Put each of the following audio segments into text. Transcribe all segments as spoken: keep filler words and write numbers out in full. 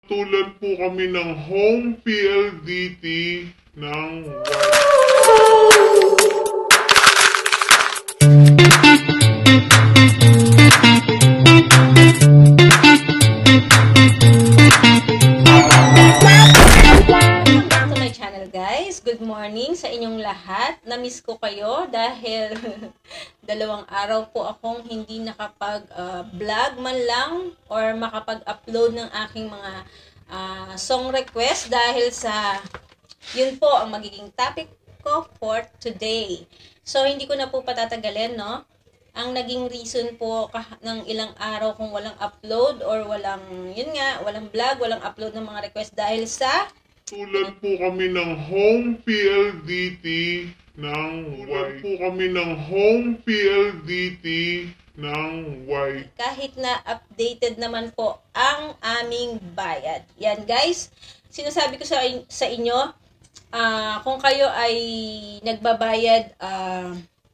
Tulad po kami ng Home P L D T ng Welcome to my channel, guys. Good morning sa inyong lahat. Na-miss ko kayo dahil dalawang araw po akong hindi nakapag-vlog uh, man lang or makapag-upload ng aking mga uh, song request dahil sa yun po ang magiging topic ko for today. So, hindi ko na po patatagalin, no? Ang naging reason po ng ilang araw kung walang upload or walang, yun nga, walang vlog, walang upload ng mga request dahil sa tulad po kami ng Home P L D T ng Tulad po kami ng Home P L D T ng Y. Kahit na updated naman po ang aming bayad. Yan, guys. Sinasabi ko sa, sa inyo, uh, kung kayo ay nagbabayad uh,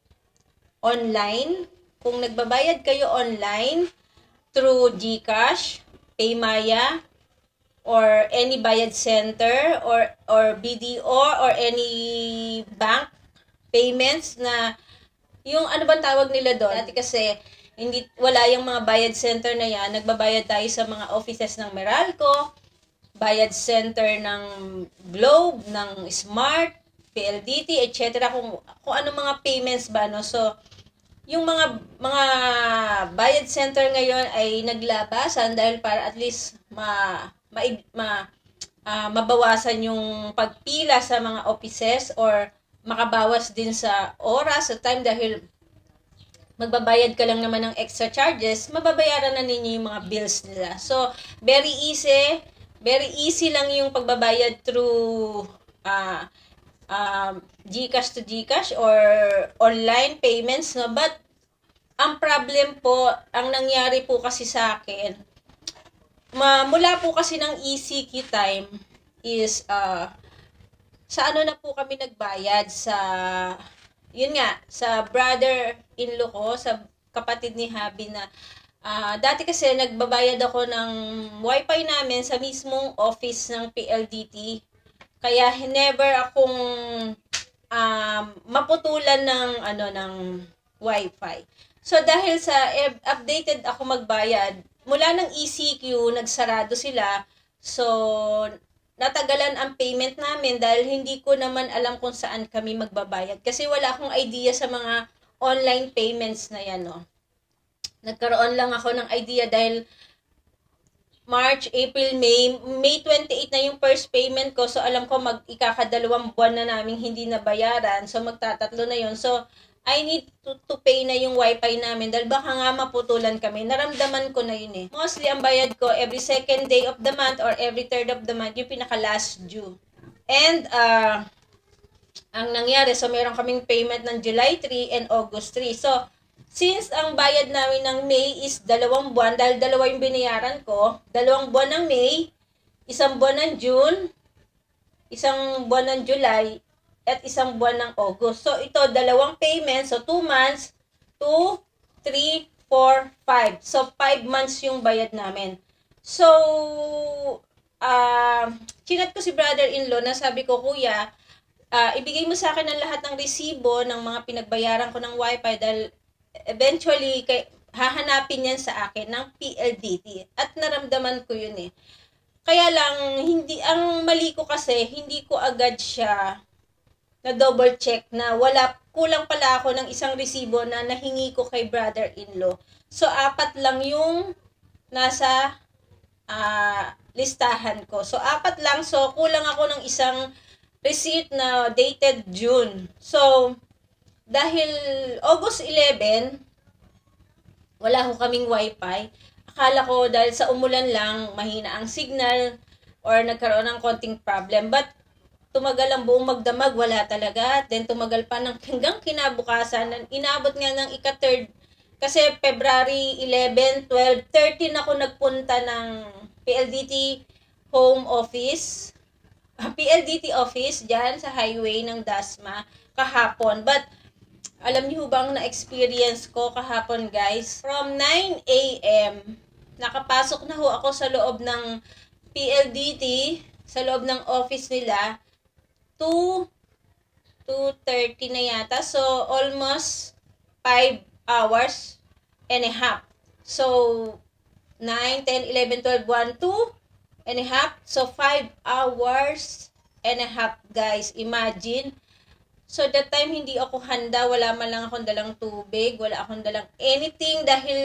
online, kung nagbabayad kayo online through GCash, Paymaya, or any bayad center or or B D O or any bank payments na yung ano bang tawag nila doon. Dati kasi hindi wala yung mga bayad center na yan. Nagbabayad tayo sa mga offices ng Meralco, bayad center ng Globe, ng Smart, P L D T, et cetera. Kung kung ano mga payments ba, no. So yung mga mga bayad center ngayon ay naglabasan dahil para at least ma ma, ma uh, mabawasan yung pagpila sa mga offices or makabawas din sa oras, sa time dahil magbabayad ka lang naman ng extra charges, mababayaran na ninyo yung mga bills nila. So, very easy, very easy lang yung pagbabayad through uh, uh, GCash to GCash or online payments, no? But, ang problem po, ang nangyari po kasi sa akin, Ma, mula po kasi ng E C Q time is uh, sa ano na po kami nagbayad sa yun nga sa brother-in-law ko, sa kapatid ni Habi na uh, dati kasi nagbabayad ako ng wifi namin sa mismong office ng P L D T, kaya never akong uh, maputulan ng ano ng wifi. So dahil sa eh, updated ako magbayad mula ng E C Q, nagsarado sila. So, natagalan ang payment namin dahil hindi ko naman alam kung saan kami magbabayad. Kasi wala akong idea sa mga online payments na yan, no. Nagkaroon lang ako ng idea dahil March, April, May, May twenty-eight na yung first payment ko. So, alam ko mag-ikakadalawang buwan na namin hindi nabayaran. So, magtatatlo na yun. So, I need to, to pay na yung wifi namin dahil baka nga maputulan kami. Naramdaman ko na yun eh. Mostly ang bayad ko every second day of the month or every third of the month, yung pinaka last due. And, uh, ang nangyari, so meron kaming payment ng July three and August three. So, since ang bayad namin ng May is dalawang buwan, dahil dalawa yung binayaran ko, dalawang buwan ng May, isang buwan ng June, isang buwan ng July, at isang buwan ng August. So, ito, dalawang payments. So, two months, two, three, four, five. So, five months yung bayad namin. So, uh, chinat ko si brother-in-law na sabi ko, Kuya, uh, ibigay mo sa akin ang lahat ng resibo ng mga pinagbayaran ko ng wifi dahil eventually, kay, hahanapin yan sa akin ng P L D T. At naramdaman ko yun eh. Kaya lang, hindi, ang mali ko kasi, hindi ko agad siya na double check na wala, kulang pala ako ng isang resibo na nahingi ko kay brother-in-law. So, apat lang yung nasa uh, listahan ko. So, apat lang. So, kulang ako ng isang receipt na dated June. So, dahil August eleven, wala ko kaming wifi. Akala ko dahil sa umulan lang, mahina ang signal or nagkaroon ng konting problem. But, tumagal ang buong magdamag, wala talaga. Then tumagal pa ng hanggang kinabukasan. Inabot nga ng ika-third. Kasi February eleven, twelve, thirteen ako nagpunta ng P L D T home office. P L D T office dyan sa highway ng Dasma kahapon. But alam niyo ba ang na-experience ko kahapon, guys? From nine A M nakapasok na ho ako sa loob ng P L D T sa loob ng office nila two thirty na yata. So, almost five hours and a half. So, nine, ten, eleven, twelve, one, two and a half. So, five hours and a half, guys. Imagine. So, that time, hindi ako handa. Wala man lang akong dalang tubig. Wala akong dalang anything dahil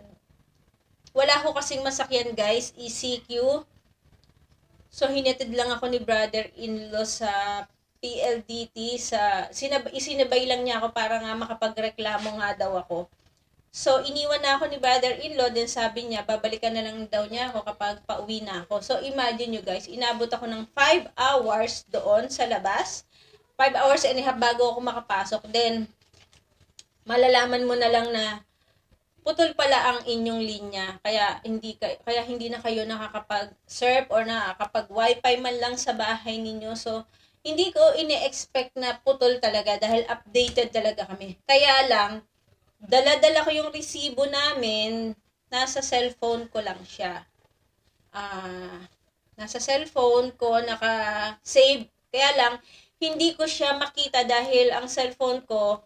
wala ko kasing masakyan, guys. E C Q. So, hinatid lang ako ni brother-in-law sa P L D T. Sa, sinab isinabay lang niya ako para nga makapagreklamo nga daw ako. So, iniwan na ako ni brother-in-law. Then, sabi niya, babalikan na lang daw niya ako kapag pauwi na ako. So, imagine nyo, guys. Inabot ako ng five hours doon sa labas. five hours and a half bago ako makapasok. Then, malalaman mo na lang na putol pala ang inyong linya. Kaya hindi kaya hindi na kayo nakakapag-surf or nakakapag-wifi man lang sa bahay ninyo. So, hindi ko ine-expect na putol talaga dahil updated talaga kami. Kaya lang, dala-dala ko yung resibo namin, nasa cellphone ko lang siya. Ah, nasa cellphone ko, naka-save. Kaya lang, hindi ko siya makita dahil ang cellphone ko,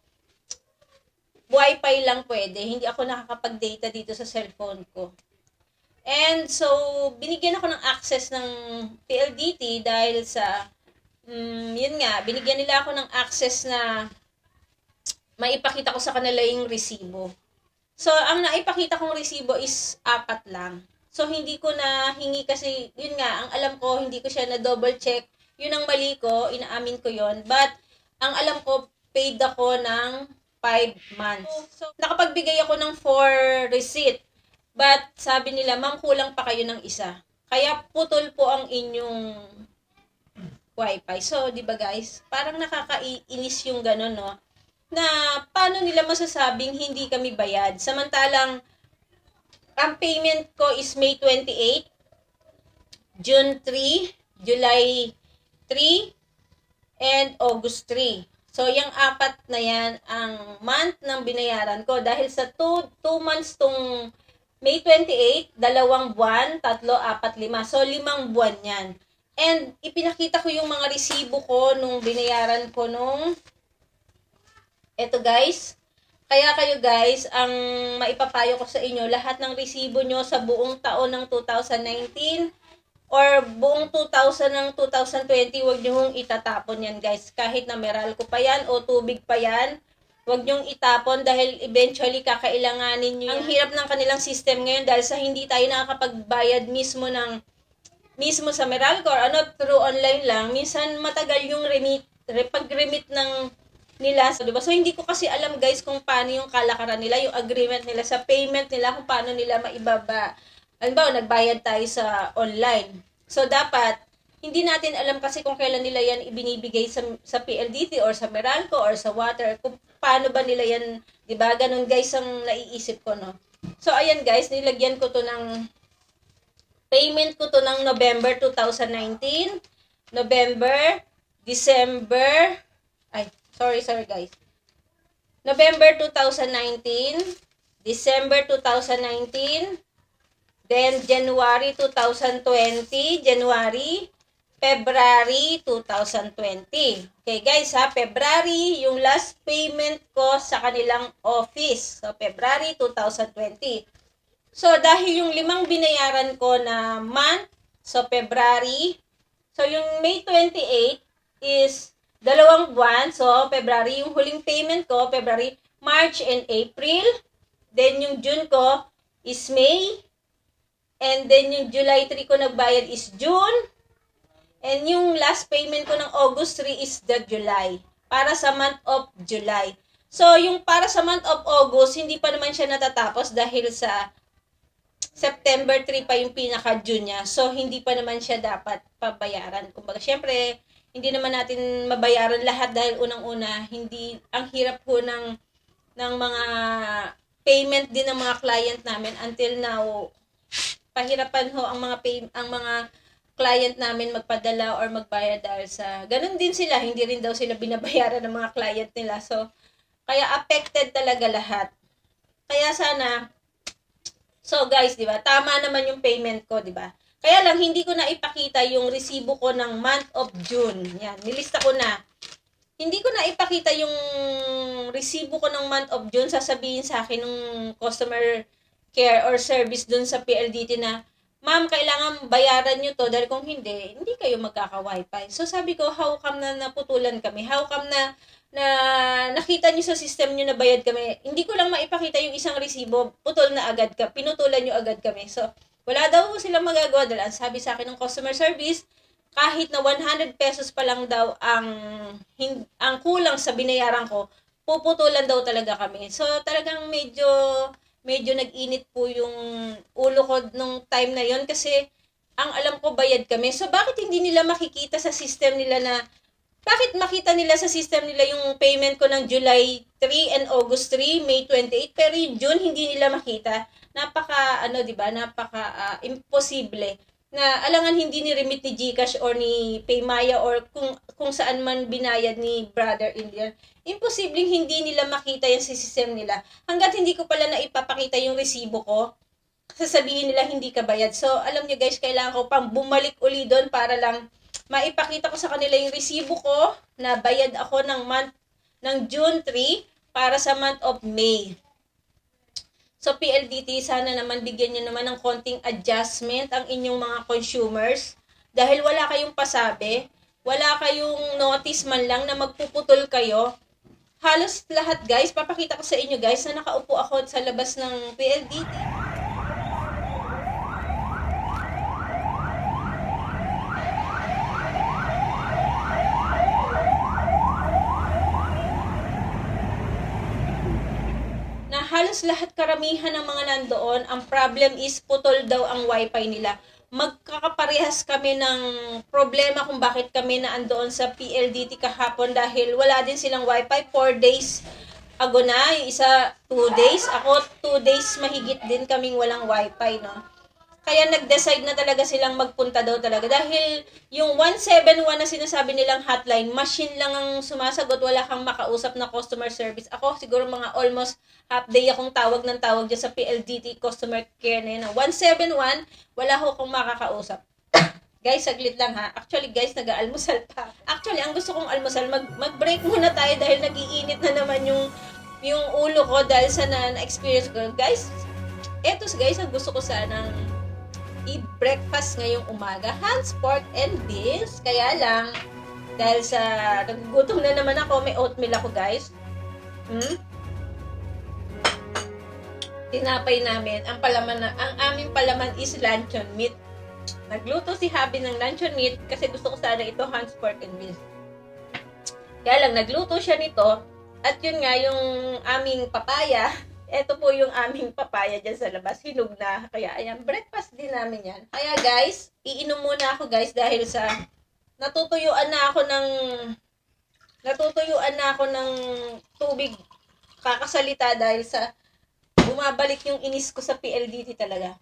Wi-Fi lang pwede. Hindi ako nakakapag-data dito sa cellphone ko. And so, binigyan ako ng access ng P L D T dahil sa, um, yun nga, binigyan nila ako ng access na maipakita ko sa kanila yung resibo. So, ang naipakita kong resibo is apat lang. So, hindi ko na hingi kasi, yun nga, ang alam ko, hindi ko siya na double check. Yun ang mali ko, inaamin ko yon. But, ang alam ko, paid ako ng five months. So, nakapagbigay ako ng four receipt. But, sabi nila, ma'am, kulang pa kayo ng isa. Kaya, putol po ang inyong Wi-Fi. So, di ba guys? Parang nakakainis yung gano'n, no? Na, paano nila masasabing hindi kami bayad? Samantalang, ang payment ko is May twenty-eight, June three, July three, and August three. So, yung apat na yan, ang month ng binayaran ko. Dahil sa two months tong May twenty-eight, dalawang buwan, tatlo, apat, lima. So, limang buwan yan. And, ipinakita ko yung mga resibo ko nung binayaran ko nung, eto guys. Kaya kayo guys, ang maipapayo ko sa inyo, lahat ng resibo nyo sa buong taon ng two thousand nineteen, or buong two thousand ng two thousand twenty, wag nyo hong itatapon yan guys. Kahit na Meralco pa yan o tubig pa yan, wag nyong itapon dahil eventually kakailanganin nyo yan. Ang hirap ng kanilang system ngayon dahil sa hindi tayo nakakapagbayad mismo ng mismo sa Meralco or ano, through online lang. Minsan matagal yung remit, pag-remit ng nila. So, diba? So, hindi ko kasi alam guys kung paano yung kalakaran nila, yung agreement nila sa payment nila, kung paano nila maibaba. Halimbawa, nagbayad tayo sa online. So, dapat, hindi natin alam kasi kung kailan nila yan ibinibigay sa, sa P L D T or sa Meralco or sa water. Kung paano ba nila yan, di ba? Ganun guys ang naiisip ko, no? So, ayan guys, nilagyan ko to ng, payment ko to ng November two thousand nineteen, November, December, ay, sorry, sorry guys. November two thousand nineteen, December two thousand nineteen, then, January two thousand twenty, January, February two thousand twenty. Okay guys ha, February, yung last payment ko sa kanilang office. So, February two thousand twenty. So, dahil yung limang binayaran ko na month, so February, so yung May twenty-eight is dalawang buwan. So, February, yung huling payment ko, February, March, and April. Then, yung June ko is May. And then, yung July three ko nagbayad is June. And yung last payment ko ng August three is the July. Para sa month of July. So, yung para sa month of August, hindi pa naman siya natatapos dahil sa September three pa yung pinaka-June niya. So, hindi pa naman siya dapat pabayaran. Kumbaga, syempre, hindi naman natin mabayaran lahat dahil unang-una, hindi, ang hirap po ng, ng mga payment din ng mga client namin until now. Pahirapan ho ang mga pay, ang mga client namin magpadala or magbayad dahil sa ganun din sila, hindi rin daw sila binabayaran ng mga client nila. So, kaya affected talaga lahat. Kaya sana, so guys, di ba, tama naman yung payment ko, di ba? Kaya lang, hindi ko na ipakita yung resibo ko ng month of June. Yan, nilista ko na. Hindi ko na ipakita yung resibo ko ng month of June. Sasabihin sa akin ng customer care or service dun sa P L D T na, ma'am, kailangan bayaran nyo to dahil kung hindi, hindi kayo magkaka-wifi. So sabi ko, how come na naputulan kami? How come na, na nakita nyo sa system nyo na bayad kami? Hindi ko lang maipakita yung isang resibo, putol na agad ka, pinutulan nyo agad kami. So, wala daw silang magagawa dahil ang sabi sa akin ng customer service, kahit na one hundred pesos pa lang daw ang, ang kulang sa binayaran ko, puputulan daw talaga kami. So, talagang medyo... medyo nag-init po yung ulo ko nung time na yon kasi ang alam ko bayad kami. So, bakit hindi nila makikita sa system nila na, bakit makita nila sa system nila yung payment ko ng July three and August three, May twenty-eight, pero yung June hindi nila makita? Napaka, ano, di ba, napaka uh, imposible na alangan hindi ni-remit ni GCash or ni Paymaya or kung kung saan man binayad ni Brother Indian. Imposibleng hindi nila makita yan sa system nila. Hanggat hindi ko pala na ipapakita yung resibo ko, sasabihin nila hindi ka bayad. So, alam niyo guys, kailangan ko pang bumalik uli doon para lang maipakita ko sa kanila yung resibo ko na bayad ako ng month ng June three para sa month of May. So, P L D T, sana naman bigyan nyo naman ng konting adjustment ang inyong mga consumers. Dahil wala kayong pasabi, wala kayong notice man lang na magpuputol kayo. Halos lahat guys, papakita ko sa inyo guys na nakaupo ako sa labas ng P L D T. Halos lahat karamihan ng mga nandoon, ang problem is putol daw ang wifi nila. Magkakaparehas kami ng problema kung bakit kami na andoon sa P L D T kahapon dahil wala din silang wifi. four days ago na, yung isa two days. Ako two days mahigit din kaming walang wifi, no? Kaya nag-decide na talaga silang magpunta daw talaga. Dahil yung one seven one na sinasabi nilang hotline, machine lang ang sumasagot, wala kang makausap na customer service. Ako siguro mga almost half day akong tawag ng tawag dyan sa P L D T customer care na yun. one seven one, wala ko akong makakausap. Guys, saglit lang ha. Actually guys, nag-aalmusal pa. Actually, ang gusto kong almusal, mag- mag-break muna tayo dahil nag-iinit na naman yung, yung ulo ko dahil sa na-experience ko. Guys, eto guys, ang gusto ko sanang i-breakfast ngayong umaga, Hans Pork and Beans. Kaya lang, dahil sa nagugutom na naman ako, may oatmeal ako guys. Hmm? Tinapay namin, ang palaman na, ang aming palaman is luncheon meat. Nagluto si Habi ng luncheon meat kasi gusto ko sana ito Hans Pork and Beans. Kaya lang, nagluto siya nito at yun nga yung aming papaya. Ito po yung aming papaya dyan sa labas. Hinog na. Kaya ayan, breakfast din namin yan. Kaya guys, iinom muna ako guys dahil sa natutuyuan na ako ng natutuyuan na ako ng tubig kakasalita dahil sa bumabalik yung inis ko sa P L D T talaga.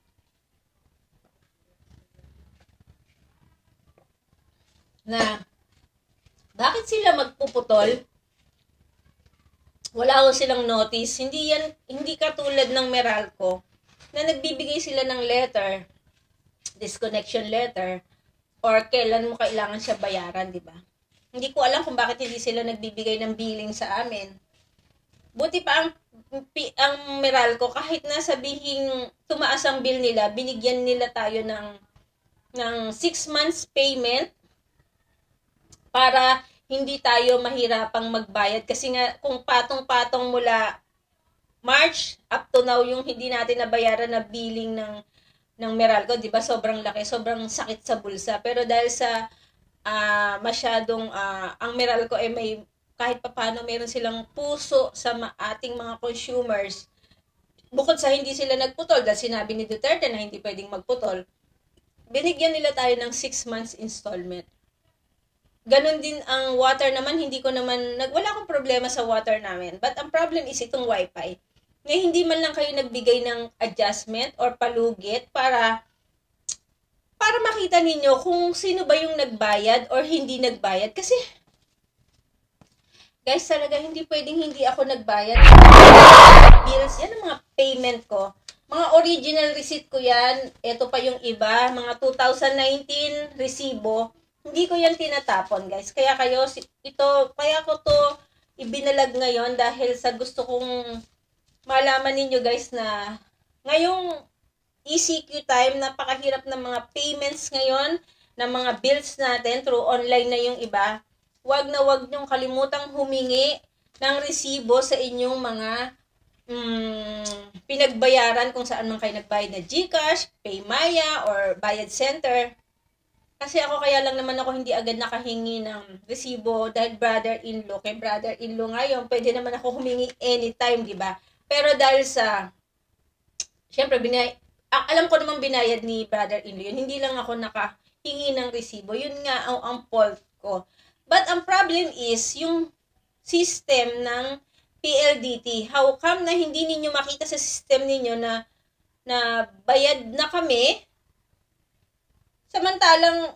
Na bakit sila magpuputol? Wala ko silang notice. Hindi yan, hindi katulad ng Meralco na nagbibigay sila ng letter, disconnection letter, or kailan mo kailangan siya bayaran, di ba? Hindi ko alam kung bakit hindi sila nagbibigay ng billing sa amin. Buti pa ang, ang Meralco, kahit na sabihing tumaas ang bill nila, binigyan nila tayo ng, ng six months payment para hindi tayo mahirapang magbayad kasi nga kung patong-patong mula March up to now yung hindi natin nabayaran na billing ng ng Meralco, 'di ba? Sobrang laki, sobrang sakit sa bulsa. Pero dahil sa uh, masyadong uh, ang Meralco ay may kahit papaano meron silang puso sa ma- ating mga consumers. Bukod sa hindi sila nagputol dahil sinabi ni Duterte na hindi pwedeng magputol, binigyan nila tayo ng six months installment. Ganon din ang water naman, hindi ko naman, nag, wala akong problema sa water namin. But ang problem is itong wifi. Ngayon, hindi man lang kayo nagbigay ng adjustment or palugit para para makita ninyo kung sino ba yung nagbayad or hindi nagbayad. Kasi, guys, talaga hindi pwedeng hindi ako nagbayad. Bills, yan ang mga payment ko. Mga original receipt ko yan. Ito pa yung iba, mga two thousand nineteen resibo. Hindi ko yan tinatapon, guys. Kaya kayo, ito, kaya ko to ibinalag ngayon dahil sa gusto kong malaman ninyo, guys, na ngayong E C Q time, napakahirap ng mga payments ngayon, ng mga bills natin, through online na yung iba. Wag na wag nyong kalimutang humingi ng resibo sa inyong mga mm, pinagbayaran kung saan man kayo nagbayad na GCash, Paymaya, or Bayad Center. Kasi ako kaya lang naman ako hindi agad nakahingi ng resibo dahil brother-in-law. Kay brother-in-law ngayon, pwede naman ako humingi anytime, di ba? Pero dahil sa, syempre, binay, alam ko naman binayad ni brother-in-law yun. Hindi lang ako nakahingi ng resibo. Yun nga ang, ang fault ko. But ang problem is, yung system ng P L D T. How come na hindi ninyo makita sa system ninyo na na bayad na kami? Samantalang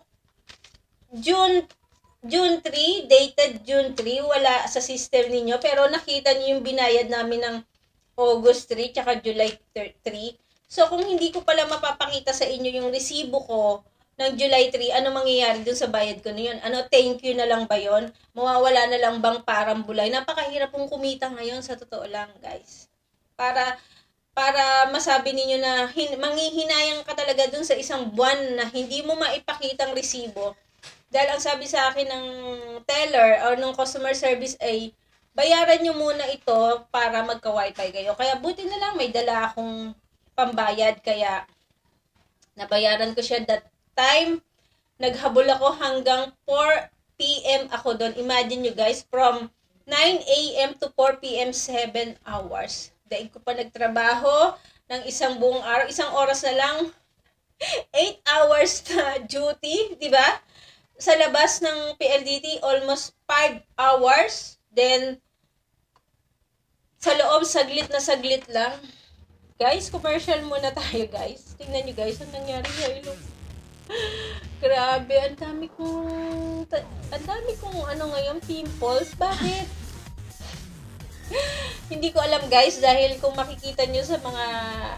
June June three, dated June three, wala sa system ninyo, pero nakita niyo yung binayad namin ng August three tsaka July three. So kung hindi ko pala mapapakita sa inyo yung resibo ko ng July three, ano mangyayari dun sa bayad ko na yun? Ano, thank you na lang ba yun? Mawawala na lang bang parang bulay? Napakahirap pong kumita ngayon, sa totoo lang, guys. Para para masabi ninyo na hin, manghihinayang ka talaga dun sa isang buwan na hindi mo maipakitang resibo. Dahil ang sabi sa akin ng teller or ng customer service ay, bayaran nyo muna ito para magka-wifi kayo. Kaya buti na lang may dala akong pambayad, kaya nabayaran ko siya that time. Naghabol ako hanggang four p m ako doon. Imagine nyo, guys, from nine a m to four p m, seven hours. Dahil ko pa nagtrabaho ng isang buong araw, isang oras na lang, eight hours na duty, di ba? Sa labas ng P L D T, almost five hours. Then, sa loob, saglit na saglit lang. Guys, commercial muna tayo, guys. Tingnan nyo, guys, ang nangyari sa ilong. Grabe, ang dami kong, ang dami kong ano ngayon, pimples. Bakit? Hindi ko alam, guys, dahil kung makikita nyo sa mga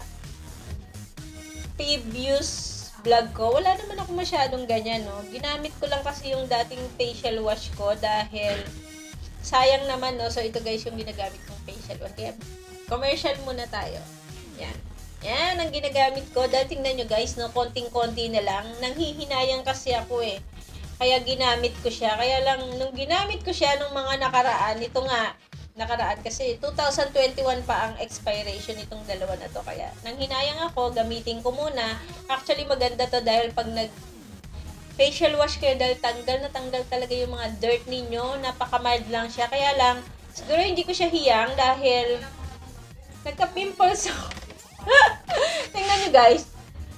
previous vlog ko, wala naman ako masyadong ganyan, no? Ginamit ko lang kasi yung dating facial wash ko dahil sayang naman, no? So, ito, guys, yung ginagamit kong facial wash. Kaya, commercial muna tayo. Yan. Yan ang ginagamit ko. Dahil tingnan nyo, guys, no, konting-konti na lang. Nanghihinayang kasi ako eh. Kaya ginamit ko siya. Kaya lang, nung ginamit ko siya nung mga nakaraan, ito nga, nakaraan kasi two thousand twenty-one pa ang expiration nitong dalawa na to. Kaya nanghinayang ako, gamitin ko muna. Actually, maganda to dahil pag nag facial wash kayo, dahil tanggal na tanggal talaga yung mga dirt ninyo. Napaka-mild lang siya. Kaya lang, siguro hindi ko siya hiyang dahil nagka-pimples ako. Tingnan nyo, guys.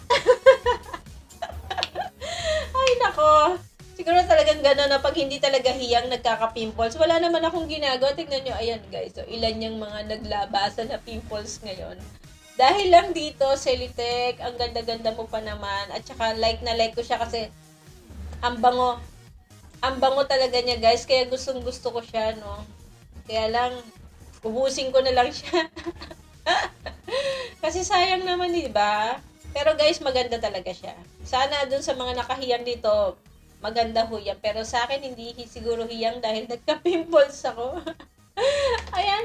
Ay, nako. Siguro talagang gano'n na pag hindi talaga hiyang nagkaka-pimples. Wala naman akong ginagawa. Tingnan nyo, ayan, guys. So, ilan yung mga naglabasan na pimples ngayon. Dahil lang dito, Celitec, ang ganda-ganda mo pa naman. At saka, like na like ko siya kasi ang bango. Ang bango talaga niya, guys. Kaya gustong gusto ko siya, no? Kaya lang, ubusin ko na lang siya. Kasi sayang naman, di ba? Pero guys, maganda talaga siya. Sana dun sa mga nakahiyang dito, maganda ho yan. Pero sa akin, hindi siguro hiyang dahil nagka-pimples ako. Ayan.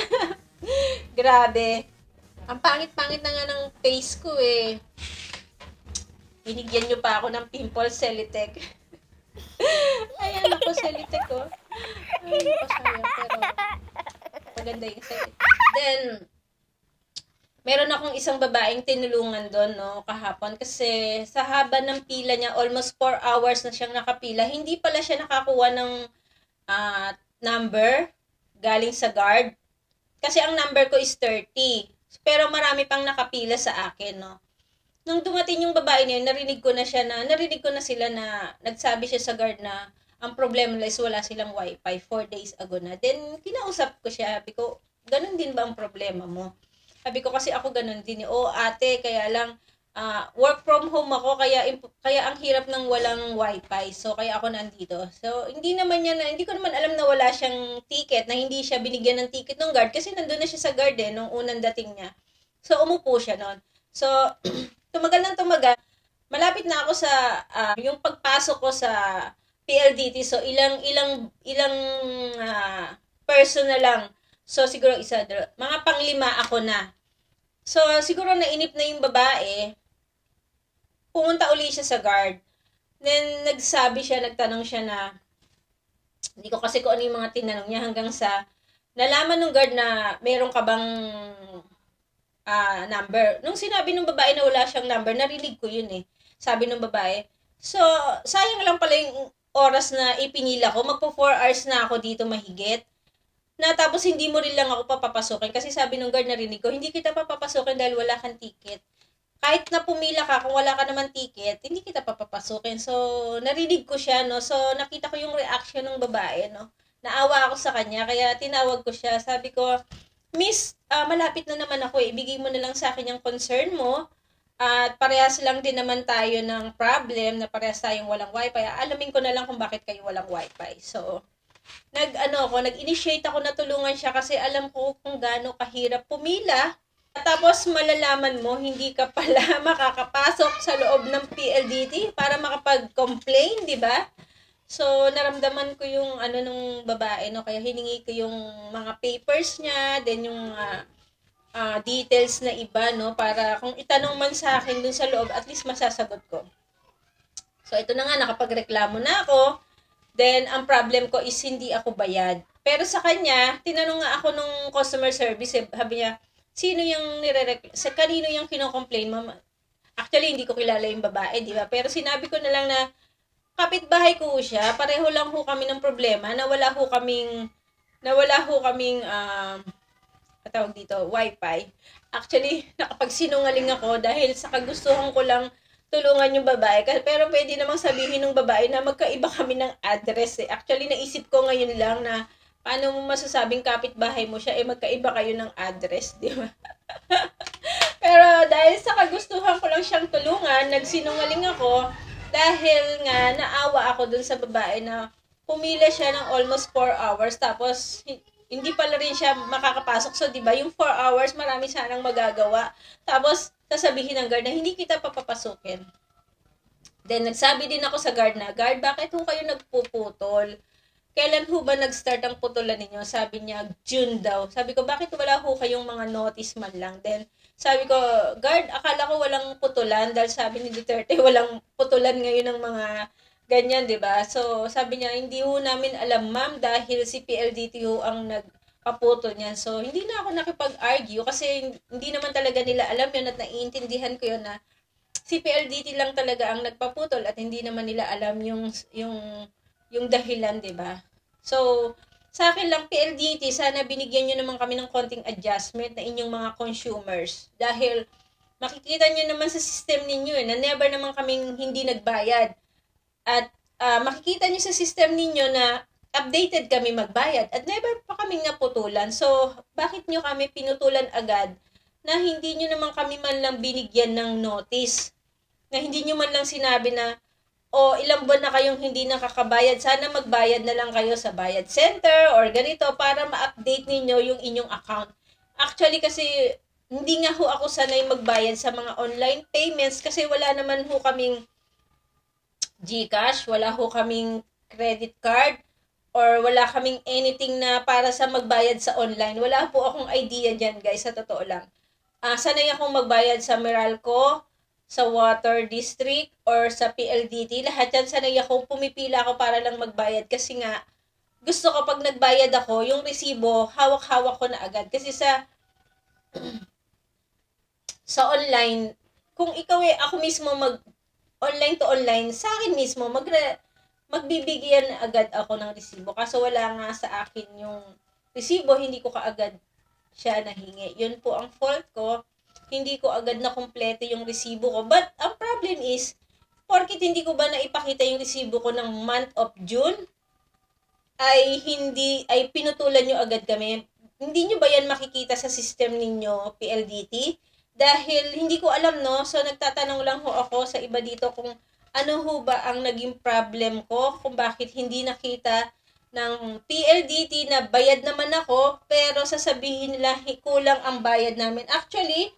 Grabe. Ang pangit-pangit na nga ng face ko eh. Binigyan nyo pa ako ng pimples, Celitec. Ayan ako, Celitec ko. Oh. Ay, pasaya. Pero maganda yung Celitec. Then, meron akong isang babaeng tinulungan doon, no, kahapon. Kasi sa haba ng pila niya, almost four hours na siyang nakapila. Hindi pala siya nakakuha ng uh, number galing sa guard. Kasi ang number ko is thirty. Pero marami pang nakapila sa akin, no. Nung dumating yung babae niya, narinig ko na siya na, narinig ko na sila na, nagsabi siya sa guard na, ang problema is wala silang wifi, four days ago na. Then, kinausap ko siya, sabi ko, ganun din ba ang problema mo? Sabi ko kasi ako ganun din. O ate, kaya lang uh, work from home ako, kaya kaya ang hirap ng walang wifi. So kaya ako nandito. So hindi naman niya na, hindi ko naman alam na wala siyang ticket, na hindi siya binigyan ng ticket ng guard kasi nandoon na siya sa guard eh nung unang dating niya. So, umupo siya nun. So, tumagal ng tumagal, malapit na ako sa, uh, yung pagpasok ko sa P L D T. So, ilang, ilang, ilang uh, person na lang. So, siguro isa, mga panglima ako na. So, siguro nainip na yung babae. Pumunta uli siya sa guard. Then, nagsabi siya, nagtanong siya na, hindi ko kasi kung ano yung mga tinanong niya hanggang sa, nalaman ng guard na meron ka bang uh, number. Nung sinabi ng babae na wala siyang number, narinig ko yun eh. Sabi ng babae. So, sayang lang pala yung oras na ipinila ko. Magpo four hours na ako dito mahigit. Na tapos hindi mo rin lang ako papapasukin. Kasi sabi ng guard, narinig ko, hindi kita papapasukin dahil wala kang ticket. Kahit na pumila ka, kung wala ka naman ticket, hindi kita papapasukin. So, narinig ko siya, no? So, nakita ko yung reaction ng babae, no? Naawa ako sa kanya, kaya tinawag ko siya. Sabi ko, Miss, uh, malapit na naman ako eh. Ibigay mo na lang sa akin yung concern mo. At uh, parehas lang din naman tayo ng problem na parehas tayong walang wifi. Alamin ko na lang kung bakit kayo walang wifi. So, nag-ano ako, nag-initiate ako na tulungan siya kasi alam ko kung gaano kahirap pumila. Tapos malalaman mo, hindi ka pala makakapasok sa loob ng P L D T para makapag-complain, di ba? So, naramdaman ko yung ano nung babae, no? Kaya hiningi ko yung mga papers niya, then yung uh, uh, details na iba, no? Para kung itanong man sa akin dun sa loob, at least masasagot ko. So, ito na nga, nakapagreklamo na ako. Then, ang problem ko is hindi ako bayad. Pero sa kanya, tinanong nga ako nung customer service, eh, sabi niya, sino yung nire-reclaim, sa kanino yung kino-complain mo? Actually, hindi ko kilala yung babae, di ba? Pero sinabi ko na lang na kapitbahay ko siya, pareho lang ho kami ng problema, na wala ho kaming, na wala ho kaming, um, katawag dito, wifi. Actually, nakapagsinungaling ako dahil sa kagustuhan ko lang tulungan yung babae. Pero pwede namang sabihin ng babae na magkaiba kami ng address eh. Actually, naisip ko ngayon lang na paano mo masasabing kapitbahay mo siya, eh magkaiba kayo ng address, di ba? Pero dahil sa kagustuhan ko lang siyang tulungan, nagsinungaling ako dahil nga naawa ako dun sa babae na pumila siya ng almost four hours tapos hindi pala rin siya makakapasok. So, di ba, yung four hours, marami sanang magagawa. Tapos, sasabihin ng guard na hindi kita papapasukin. Then, nagsabi din ako sa guard na, guard, bakit ho kayo nagpuputol? Kailan ho ba nag-start ang putulan ninyo? Sabi niya, June daw. Sabi ko, bakit wala ho kayong mga notice man lang? Then, sabi ko, guard, akala ko walang putulan dahil sabi ni Duterte, walang putulan ngayon ng mga ganyan, di ba? So, sabi niya, hindi ho namin alam, ma'am, dahil si P L D T ho ang nagpaputol niyan. So, hindi na ako nakipag-argue kasi hindi naman talaga nila alam yun at naiintindihan ko yun na si P L D T lang talaga ang nagpaputol at hindi naman nila alam yung, yung, yung dahilan, di ba? So, sa akin lang, P L D T, sana binigyan nyo naman kami ng konting adjustment na inyong mga consumers. Dahil, makikita nyo naman sa system ninyo eh, na never naman kaming hindi nagbayad. At uh, makikita nyo sa system ninyo na updated kami magbayad at never pa kaming naputulan. So, bakit nyo kami pinutulan agad na hindi nyo naman kami man lang binigyan ng notice? Na hindi nyo man lang sinabi na, o ilang buwan na kayong hindi nakakabayad, sana magbayad na lang kayo sa bayad center or ganito para ma-update ninyo yung inyong account. Actually kasi hindi nga ho ako sanay magbayad sa mga online payments kasi wala naman ho kaming GCash, wala ho kaming credit card or wala kaming anything na para sa magbayad sa online. Wala po akong idea dyan guys, sa totoo lang. Uh, sanay akong magbayad sa Meralco, sa Water District or sa P L D T, lahat yan sanay ako, pumipila ako para lang magbayad kasi nga gusto ko pag nagbayad ako, yung resibo, hawak-hawak ko na agad. Kasi sa sa online, kung ikaw eh, ako mismo mag online to online, sa akin mismo, mag magbibigyan agad ako ng resibo. Kaso wala nga sa akin yung resibo, hindi ko kaagad siya nahingi. Yun po ang fault ko. Hindi ko agad na kumpleto yung resibo ko. But, ang problem is, porkit hindi ko ba naipakita yung resibo ko ng month of June, ay hindi, ay pinutulan nyo agad kami. Hindi nyo ba yan makikita sa system ninyo, P L D T? Dahil hindi ko alam, no? So, nagtatanong lang ho ako sa iba dito kung ano ho ba ang naging problem ko, kung bakit hindi nakita ng P L D T na bayad naman ako, pero sasabihin nila kulang ang bayad namin. Actually,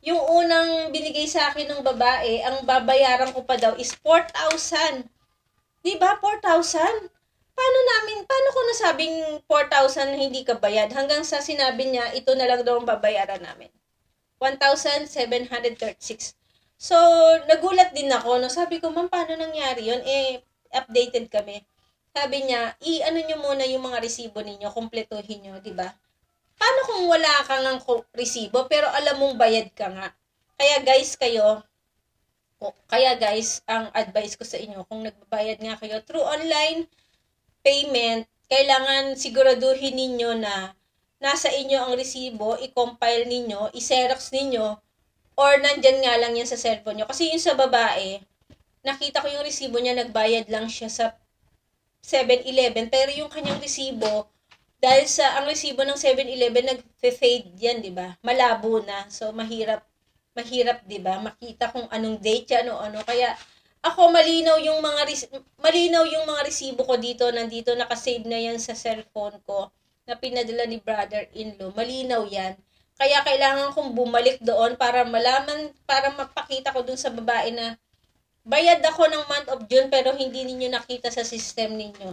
yung unang binigay sa akin ng babae, ang babayaran ko pa daw is four thousand. Diba? four thousand? Paano namin, paano ko nasabing four thousand na hindi ka bayad? Hanggang sa sinabi niya, ito na lang daw ang babayaran namin. one thousand seven hundred thirty-six. So, nagulat din ako. No? Sabi ko, ma'am, paano nangyari yun? Eh, updated kami. Sabi niya, i-ano nyo muna yung mga resibo ninyo, kumpletuhin nyo, di ba? Paano kung wala kang ng resibo, pero alam mong bayad ka nga? Kaya guys, kayo, kaya guys, ang advice ko sa inyo, kung nagbabayad nga kayo through online payment, kailangan siguraduhin ninyo na nasa inyo ang resibo, i-compile ninyo, i-xerox ninyo, or nandyan nga lang yan sa cellphone nyo. Kasi yung sa babae, nakita ko yung resibo niya, nagbayad lang siya sa seven eleven, pero yung kanyang resibo, dahil sa ang resibo ng seven eleven, nag-fade yan, di ba? Malabo na. So, mahirap, mahirap, di ba? Makita kung anong date yan o ano. Kaya, ako, malinaw yung mga, malinaw yung mga resibo ko dito. Nandito, nakasave na yan sa cellphone ko na pinadala ni brother-in-law. Malinaw yan. Kaya, kailangan kong bumalik doon para malaman, para mapakita ko dun sa babae na bayad ako ng month of June pero hindi ninyo nakita sa system ninyo.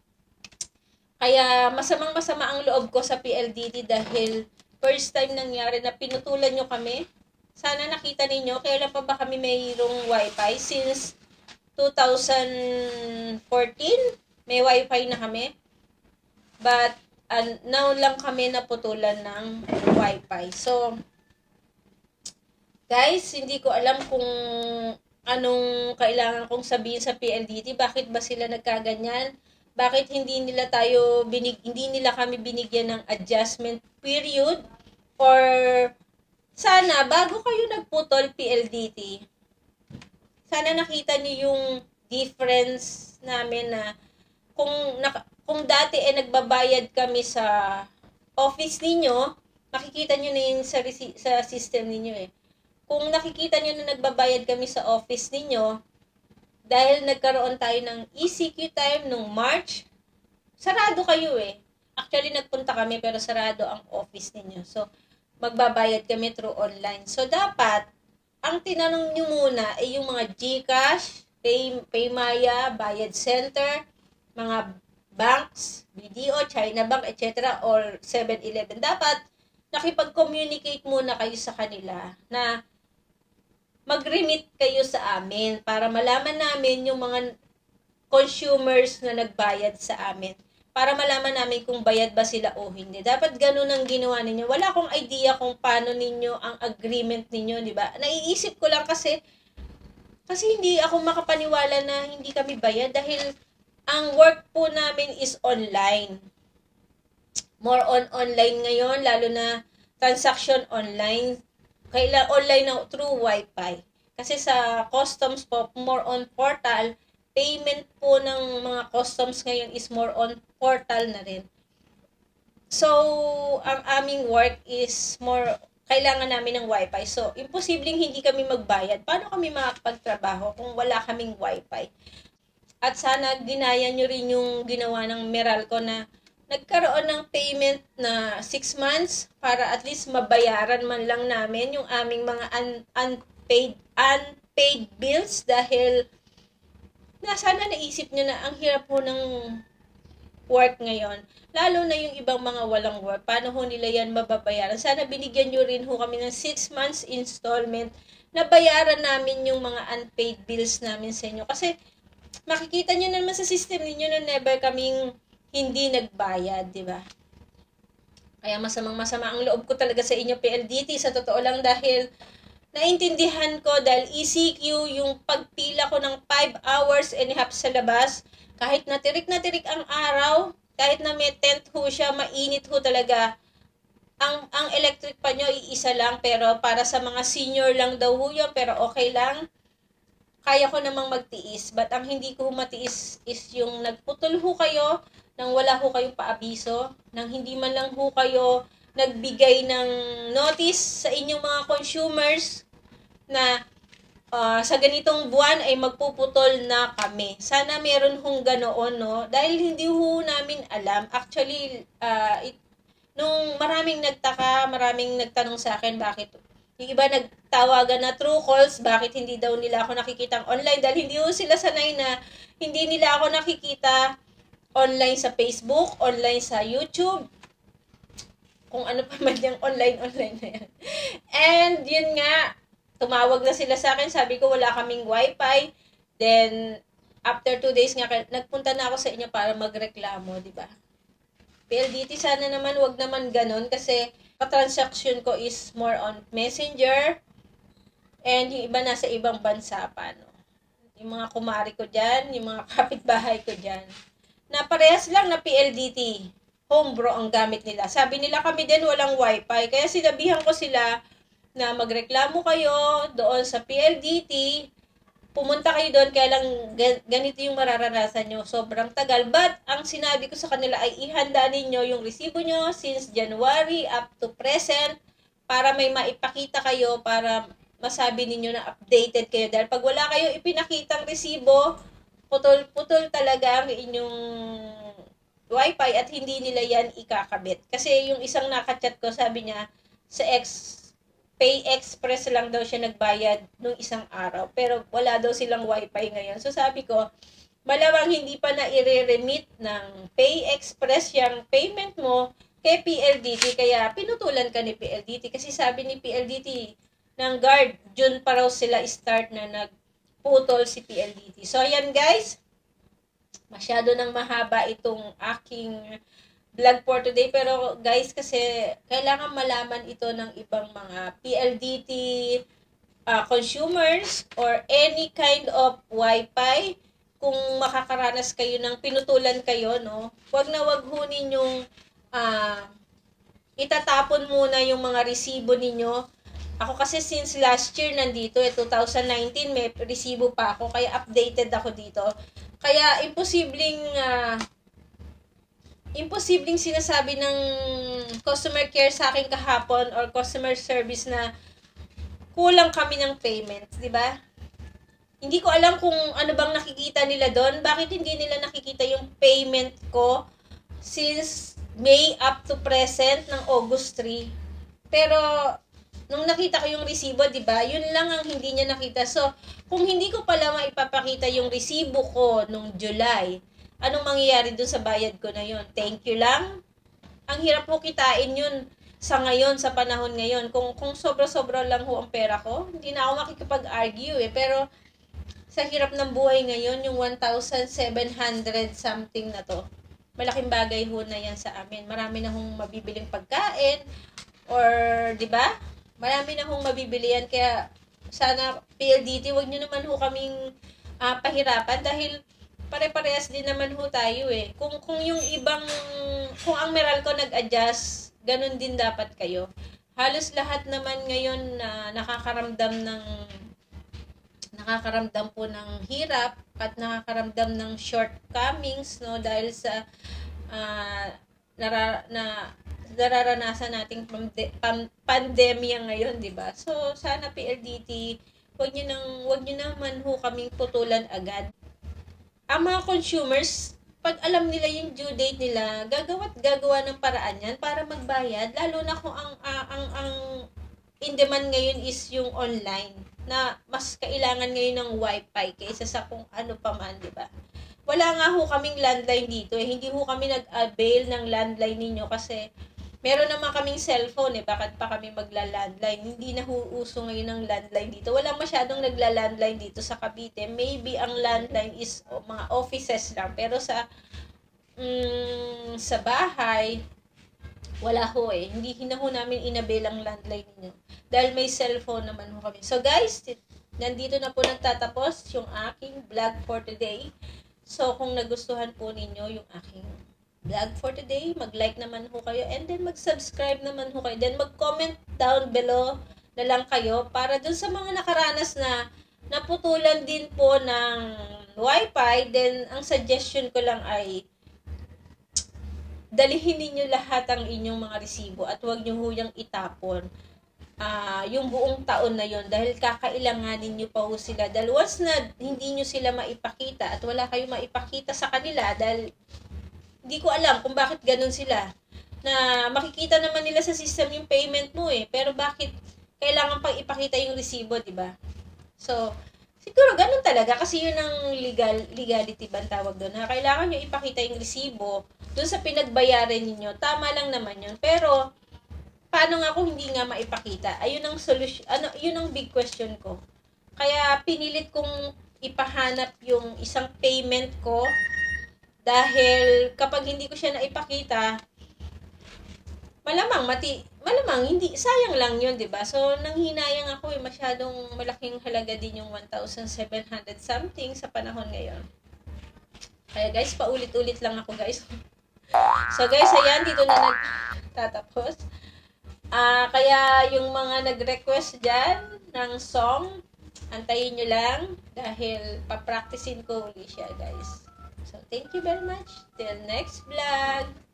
Kaya masamang masama ang loob ko sa P L D T dahil first time nangyari na pinutulan nyo kami. Sana nakita ninyo, kailan pa ba kami mayroong wifi? Since two thousand fourteen, may wifi na kami. But uh, now lang kami naputulan ng wifi. So, guys, hindi ko alam kung anong kailangan kong sabihin sa P L D T. Bakit ba sila nagkaganyan? Bakit hindi nila tayo binig hindi nila kami binigyan ng adjustment period? Or sana bago kayo nagputol P L D T, sana nakita niyo yung difference namin na kung na, kung dati eh nagbabayad kami sa office ninyo, makikita niyo na yun sa sa system ninyo eh. Kung nakikita niyo na nagbabayad kami sa office ninyo, dahil nagkaroon tayo ng E C Q time nung March, sarado kayo eh. Actually, nagpunta kami pero sarado ang office ninyo. So, magbabayad kami through online. So, dapat, ang tinanong nyo muna ay yung mga GCash, Pay, Paymaya, Bayad Center, mga banks, B D O, China Bank, et cetera or seven eleven. Dapat, nakipag-communicate muna kayo sa kanila na mag-remit kayo sa amin para malaman namin yung mga consumers na nagbayad sa amin. Para malaman namin kung bayad ba sila o hindi. Dapat ganun ang ginawa ninyo. Wala akong idea kung paano ninyo ang agreement ninyo, di ba? Naiisip ko lang kasi kasi hindi ako makapaniwala na hindi kami bayad dahil ang work po namin is online. More on online ngayon, lalo na transaction online. Kailan online na through Wi-Fi. Kasi sa customs po, more on portal, payment po ng mga customs ngayon is more on portal na rin. So, ang aming work is more, kailangan namin ng Wi-Fi. So, imposibleng hindi kami magbayad. Paano kami makapagtrabaho kung wala kaming Wi-Fi? At sana ginaya nyo rin yung ginawa ng Meralco na nagkaroon ng payment na six months para at least mabayaran man lang namin yung aming mga un- unpaid unpaid bills dahil na sana naisip nyo na ang hirap po ng work ngayon. Lalo na yung ibang mga walang work. Paano ho nila yan mababayaran? Sana binigyan nyo rin ho kami ng six months installment na bayaran namin yung mga unpaid bills namin sa inyo. Kasi makikita nyo naman sa system ninyo na never kaming hindi nagbayad, di ba? Kaya masamang masama ang loob ko talaga sa inyo P L D T, sa totoo lang dahil naintindihan ko dahil E C Q yung pagpila ko ng five hours and a half sa labas, kahit natirik na tirik ang araw, kahit na may tent ho siya, mainit ho talaga. Ang ang electric pa nyo iisa lang pero para sa mga senior lang daw ho yun, pero okay lang. Kaya ko namang magtiis, but ang hindi ko matiis is yung nagputol ho kayo nang wala ho kayong paabiso, nang hindi man lang ho kayo nagbigay ng notice sa inyong mga consumers na uh, sa ganitong buwan ay magpuputol na kami. Sana meron hong ganoon, no? Dahil hindi ho namin alam. Actually, uh, it, nung maraming nagtaka, maraming nagtanong sa akin bakit Yung iba nagtawagan na true calls, bakit hindi daw nila ako nakikitang online? Dahil hindi ho sila sanay na hindi nila ako nakikita online sa Facebook, online sa YouTube, kung ano pa man yung online-online na yan. And yun nga, tumawag na sila sa akin, sabi ko wala kaming wifi. Then, after two days nga, nagpunta na ako sa inyo para magreklamo, di ba? P L D T, sana naman, wag naman ganun, kasi transaction ko is more on Messenger, and yung iba nasa ibang bansa pa, no? Yung mga kumari ko dyan, yung mga kapitbahay ko dyan, na parehas lang na P L D T. Home bro ang gamit nila. Sabi nila kami din walang wifi. Kaya sinabihan ko sila na magreklamo kayo doon sa P L D T. Pumunta kayo doon, kaya lang ganito yung mararanasan nyo. Sobrang tagal. But ang sinabi ko sa kanila ay ihanda ninyo yung resibo nyo since January up to present para may maipakita kayo, para masabi ninyo na updated kayo. Dahil pag wala kayo ipinakitang resibo, putol-putol talaga ang inyong wifi at hindi nila yan ikakabit. Kasi yung isang nakachat ko, sabi niya, sa X, Pay Express lang daw siya nagbayad nung isang araw. Pero wala daw silang wifi ngayon. So sabi ko, malamang hindi pa na i-remit ng Pay Express yung payment mo kay P L D T. Kaya pinutulan ka ni P L D T. Kasi sabi ni P L D T ng guard, June pa raw sila start na nagputol si P L D T. So ayan guys, masyado nang mahaba itong aking vlog for today. Pero guys, kasi kailangan malaman ito ng ibang mga P L D T uh, consumers or any kind of wifi. Kung makakaranas kayo ng pinutulan kayo, no, wag na wag ho ninyong uh, itatapon muna yung mga resibo ninyo. Ako kasi since last year nandito, eh, twenty nineteen, may resibo pa ako, kaya updated ako dito. Kaya imposibleng uh, imposibleng sinasabi ng customer care sa akin kahapon or customer service na kulang kami ng payments, di ba? Hindi ko alam kung ano bang nakikita nila doon. Bakit hindi nila nakikita yung payment ko since May up to present ng August three? Pero nung nakita ko yung resibo, di ba? Yun lang ang hindi niya nakita. So, kung hindi ko pala maipapakita yung resibo ko nung July, anong mangyayari dun sa bayad ko na yun? Thank you lang. Ang hirap po kitain yun sa ngayon, sa panahon ngayon. Kung kung sobra-sobra lang ho ang pera ko, hindi na ako makikipag-argue eh. Pero sa hirap ng buhay ngayon, yung one thousand seven hundred something na to, malaking bagay ho na yan sa amin. Marami na hong mabibiling pagkain or, di ba? Marami na hong mabibili yan, kaya sana P L D T, wag nyo naman ho kaming uh, pahirapan dahil pare-parehas din naman ho tayo eh. Kung, kung yung ibang, kung ang Meralco nag-adjust, ganun din dapat kayo. Halos lahat naman ngayon na uh, nakakaramdam ng, nakakaramdam po ng hirap at nakakaramdam ng shortcomings, no, dahil sa uh, nara, na nararanasan nating pande- pam- pandemya ngayon, di ba? So, sana P L D T, wag niyo nang wag niyo naman ho kaming putulan agad. Ang mga consumers, pag alam nila yung due date nila, gagawa't gagawa ng paraan yan para magbayad, lalo na kung ang uh, ang ang in demand ngayon is yung online, na mas kailangan ngayon ng wifi kaysa sa kung ano pa man, di ba? Wala nga ho kaming landline dito eh. Hindi ho kami nag-avail ng landline ninyo kasi meron naman kaming cellphone eh. Bakit pa kami magla-landline? Hindi na ho uso ngayon ng landline dito. Walang masyadong nagla-landline dito sa Cavite. Maybe ang landline is oh, mga offices lang. Pero sa mm, sa bahay, wala ho eh. Hindi na ho namin inavail ang landline ninyo. Dahil may cellphone naman ho kami. So guys, nandito na po nagtatapos yung aking vlog for today. So, kung nagustuhan po ninyo yung aking vlog for today, mag-like naman ho kayo and then mag-subscribe naman ho kayo. Then mag-comment down below na lang kayo para dun sa mga nakaranas na naputulan din po ng wifi. Then, ang suggestion ko lang ay dalihin ninyo lahat ang inyong mga resibo at huwag nyo ho yung itapon. Uh, yung buong taon na yon dahil kakailanganin nyo pa ho sila dahil once na hindi nyo sila maipakita at wala kayong maipakita sa kanila dahil hindi ko alam kung bakit ganun sila na makikita naman nila sa system yung payment mo eh, pero bakit kailangan pang ipakita yung resibo, di ba? So, siguro ganun talaga kasi yun ang legal legality ba tawag doon. Na kailangan nyo ipakita yung resibo doon sa pinagbayaran niyo. Tama lang naman yun. Pero paano nga kung hindi nga maipakita? Ayun ang solution, ano, yun ang big question ko. Kaya pinilit kong ipahanap yung isang payment ko dahil kapag hindi ko siya naipakita, malamang mati malamang hindi sayang lang yun, 'di ba? So nanghinayang ako, eh, masyadong malaking halaga din yung one thousand seven hundred something sa panahon ngayon. Kaya guys, paulit-ulit lang ako, guys. So guys, ayan, dito na nagtatapos. Ah, uh, kaya yung mga nag-request diyan ng song, antayin nyo lang dahil pa-practicein ko uli siya, guys. So thank you very much. Till next vlog.